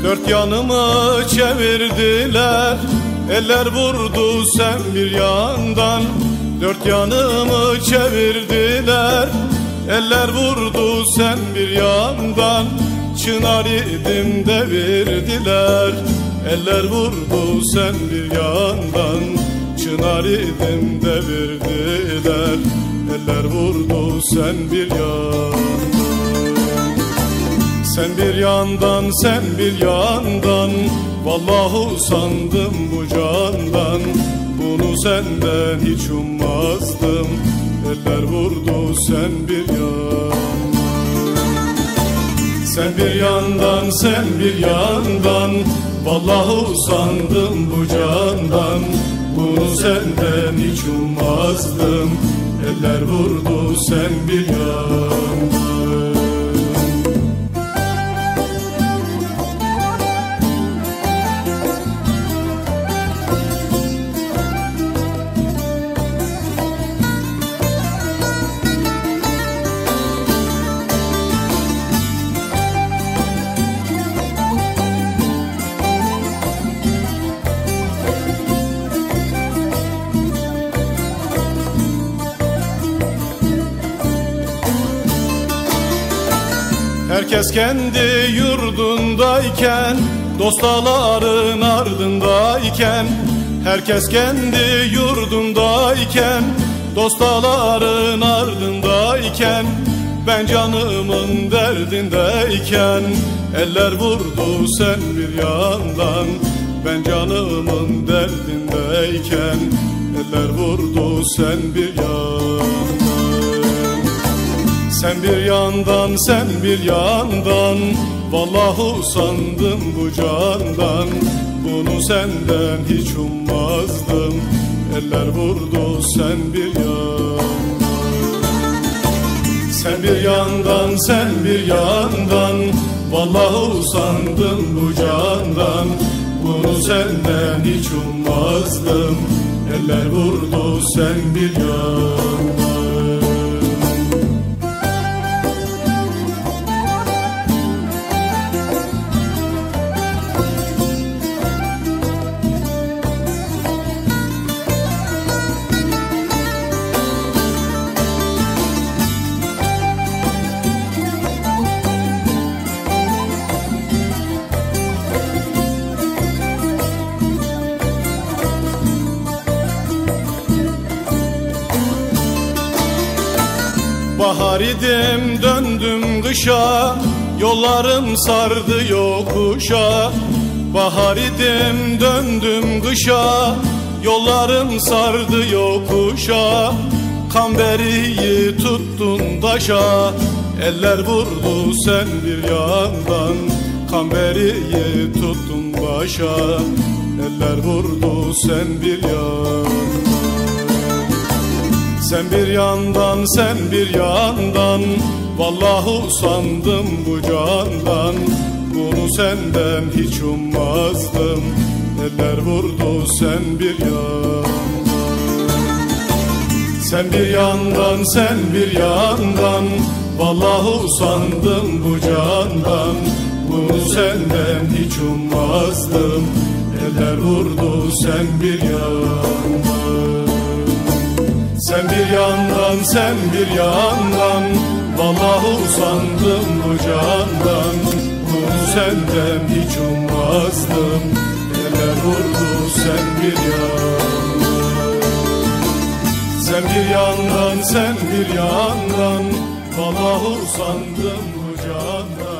Dört yanımı çevirdiler, eller vurdu sen bir yandan. Dört yanımı çevirdiler, eller vurdu sen bir yandan. Çınar idim devirdiler, eller vurdu sen bir yandan. Çınar idim devirdiler, eller vurdu sen bir yandan. Sen bir yandan, sen bir yandan, vallahi usandım bu candan. Bunu senden hiç ummazdım, eller vurdu sen bir yandan. Sen bir yandan, sen bir yandan, vallahi usandım bu candan. Bunu senden hiç ummazdım, eller vurdu sen bir yandan. Herkes kendi yurdundayken, dostaların ardındayken. Herkes kendi yurdundayken, dostaların ardındayken. Ben canımın derdindeyken, eller vurdu sen bir yandan. Ben canımın derdindeyken, eller vurdu sen bir yandan. Sen bir yandan, sen bir yandan, vallahi usandım bu candan. Bunu senden hiç ummazdım, eller vurdu sen bir yandan. Sen bir yandan, sen bir yandan, vallahi usandım bu candan. Bunu senden hiç ummazdım, eller vurdu sen bir yandan. Bahar idim döndüm kışa, yollarım sardı yokuşa. Bahar idim döndüm kışa, yollarım sardı yokuşa. Kamberiyi tuttun taşa, eller vurdu sen bir yandan. Kamberiyi tuttun başa, eller vurdu sen bir yandan. Sen bir yandan, sen bir yandan, vallahi usandım bu candan. Bunu senden hiç ummazdım, eller vurdu sen bir yandan. Sen bir yandan, sen bir yandan, vallahi usandım bu candan. Bunu senden hiç ummazdım, eller vurdu sen bir yandan. Sen bir yandan, sen bir yandan, vallahi usandım bu candan. Bunu senden hiç ummazdım, eller vurdu sen bir yandan. Sen bir yandan, sen bir yandan, vallahi usandım bu candan.